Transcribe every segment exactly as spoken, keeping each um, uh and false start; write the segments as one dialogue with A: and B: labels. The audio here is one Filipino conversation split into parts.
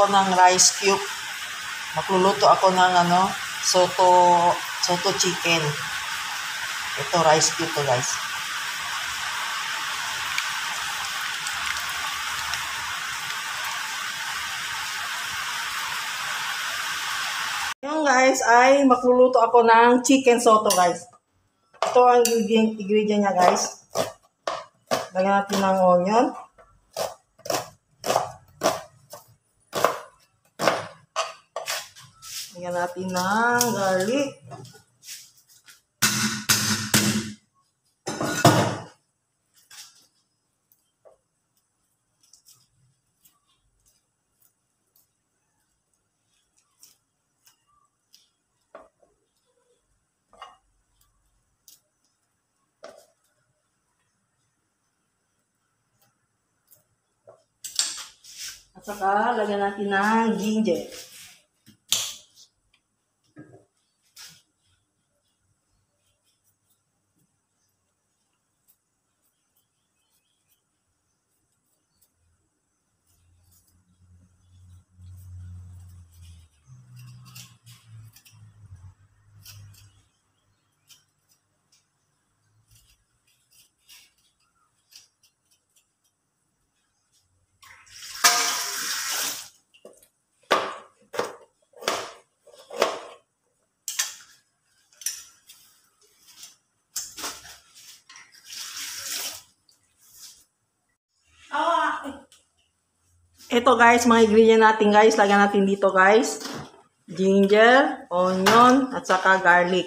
A: ako ng rice cube. Magluluto ako ng ano, soto, soto chicken. Ito, rice cube to guys. Ngayon guys, ay magluluto ako ng chicken soto guys. Ito ang ingredient, ingredient niya guys. Lagyan natin ng onion. Lagyan natin ng garlic. At saka, lagyan natin ng ginger. Ito guys, mga ingredient natin guys, lagyan natin dito guys. Ginger, onion, at saka garlic.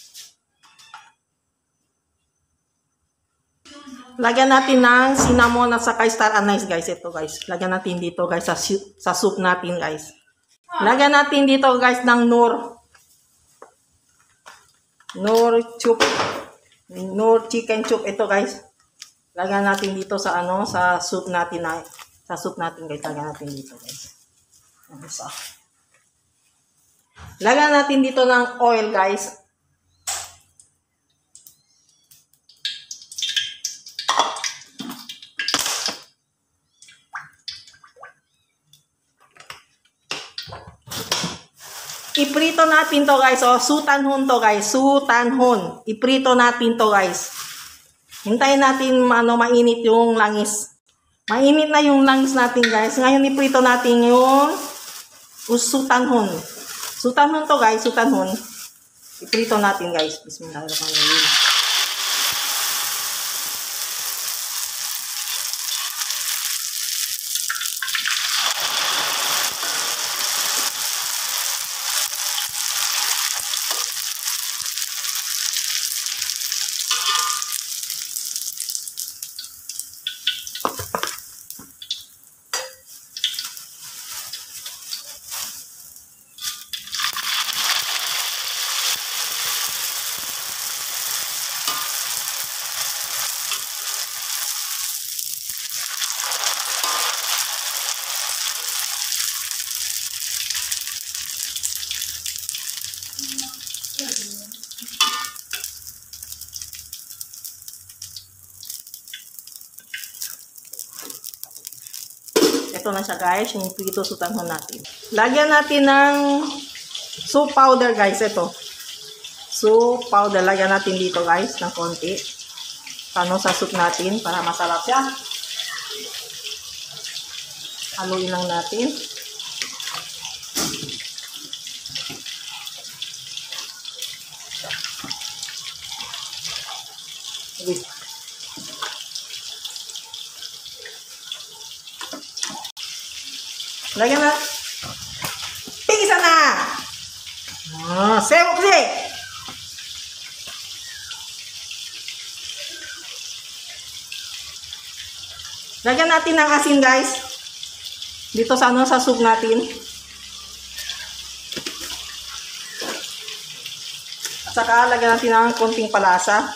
A: Lagyan natin ng cinnamon at saka star anise guys. Ito guys, lagyan natin dito guys sa, sa soup natin guys. Lagyan natin dito guys ng Knorr. Knorr chup. Knorr chicken chup. Ito guys. Lagyan natin dito sa ano, sa soup natin na sa soup natin guys. Lagyan natin dito guys. So, lagyan natin dito ng oil guys. Iprito natin to guys. Oh, sutanhon to guys. Sutanhon. Iprito natin to guys. Hintayin natin ano, mainit yung langis. Mainit na yung langis natin guys. Ngayon iprito natin yung sutanhon. Sutanhon to guys. Sutanhon. Iprito natin guys. Bismillahirrahmanirrahim. Ito na siya guys, yung prito sutanhon natin. Lagyan natin ng soup powder guys, ito. Soup powder, lagyan natin dito guys, ng konti. Ano sa soup natin, para masarap siya. Haluin lang natin. Okay. Lagyan na. Pingisa na! Ah, sewok kasi! Lagyan natin ng asin guys. Dito sa ano, sa soup natin. At saka lagyan natin ng konting palasa.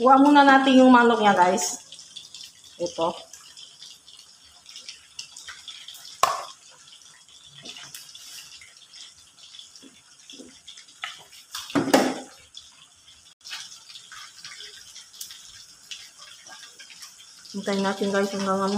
A: Kuha muna natin yung manok niya, guys. Ito. Hintayin natin, guys, hanggang ano.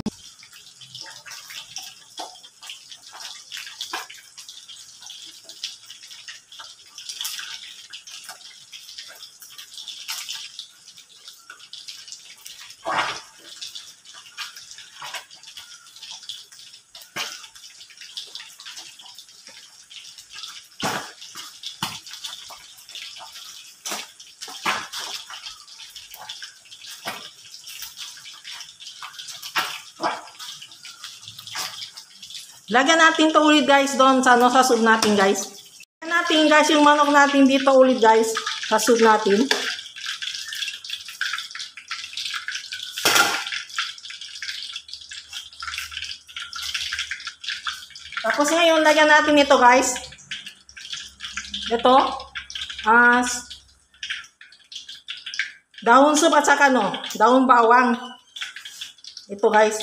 A: Lagyan natin to ulit, guys, doon sa, ano, sa soup natin, guys. Lagyan natin, guys, yung manok natin dito ulit, guys, sa soup natin. Tapos ngayon, lagyan natin ito, guys. Ito. Ah, uh, dahon soup at saka, no, dahon bawang. Ito, guys.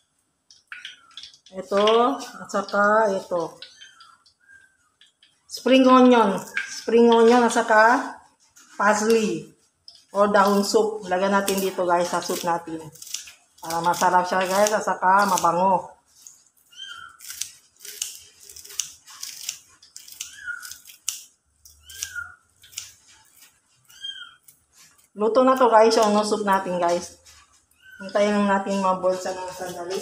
A: Ito, at saka ito. Spring onion. Spring onion at saka parsley o dahon soup. Lagyan natin dito, guys, sa soup natin. Para masarap siya, guys, at saka mabango. Luto na to, guys, yung soup natin, guys. Hintayin lang natin maboil sa ng sandali.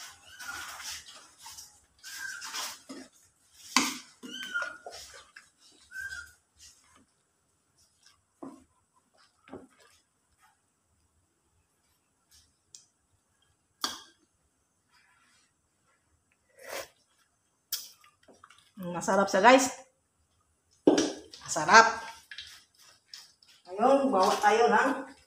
A: Masarap siya, guys. Masarap. Ngayon, bawa tayo ng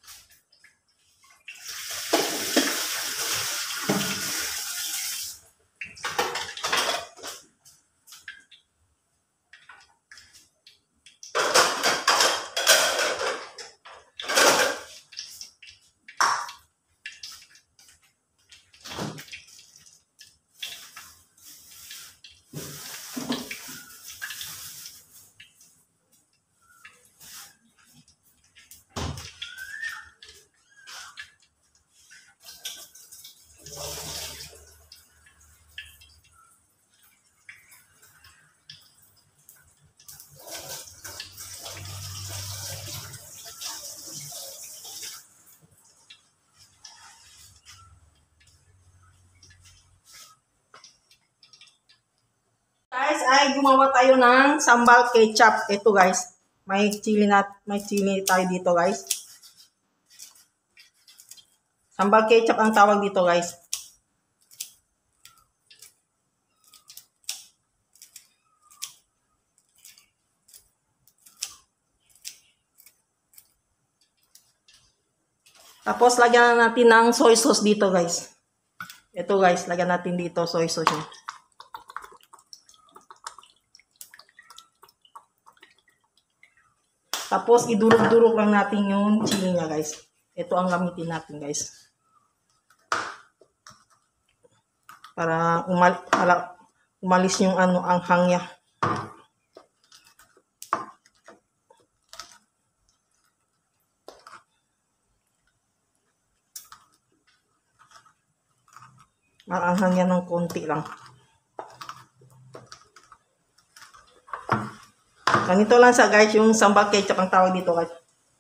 A: ay gumawa tayo ng sambal ketchup. Ito, guys. May chili na, may chili tayo dito, guys. Sambal ketchup ang tawag dito, guys. Tapos lagyan na natin ng soy sauce dito, guys. Ito, guys, lagyan natin dito soy sauce. Tapos, idurog-durog lang natin yung chili niya, guys. Ito ang gamitin natin, guys. Para, umal para umalis yung ano, anghang niya. Maanghang yan ng konti lang. Ganito lang sa, guys, yung sambal ketchup ang tawag dito, guys.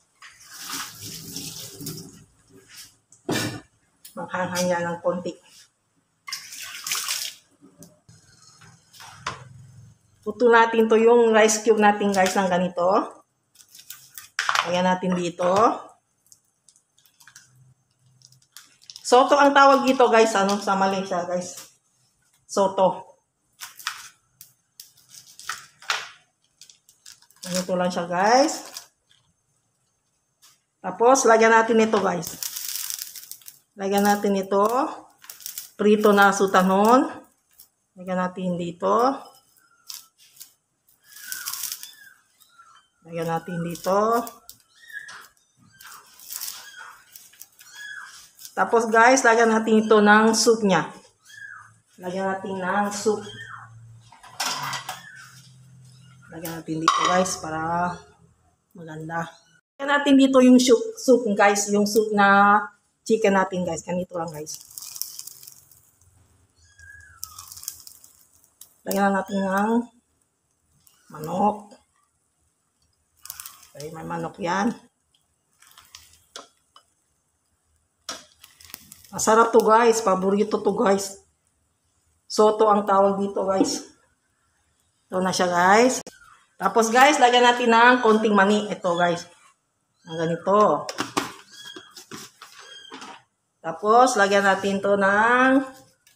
A: Maghang-hang yan ng konti. Puto natin to yung rice cube natin, guys, ng ganito. Ayan natin dito. Soto ang tawag dito, guys, ano, sa Malaysia, guys. Soto. Ganito lang siya, guys. Tapos, lagyan natin ito, guys. Lagyan natin ito. Prito na sutanon. Lagyan natin dito. Lagyan natin dito. Tapos guys, lagyan natin ito ng soup niya. Lagyan natin ng soup. Lagyan natin dito guys para maganda. Lagyan natin dito yung soup, soup guys. Yung soup na chicken natin guys. Ganito lang guys. Lagyan natin ng manok. Okay, may manok yan. Masarap to guys. Paborito to guys. Soto ang tawag dito guys. Ito na siya guys. Tapos guys, lagyan natin ng konting mani. Ito guys. Ang ganito. Tapos, lagyan natin to ng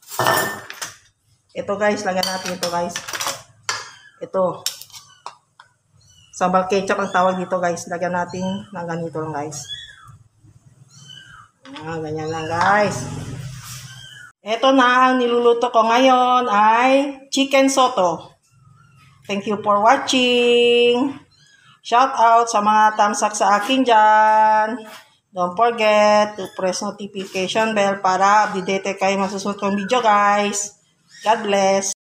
A: ito guys. Lagyan natin ito guys. Ito. Sambal ketchup ang tawag dito guys. Lagyan natin ng ganito lang guys. Ah, ganyan lang guys. Ito na ang niluluto ko ngayon ay chicken soto. Thank you for watching. Shout out sa mga tamsak sa akin dyan. Don't forget to press notification bell para update kayo masusunod kong video guys. God bless.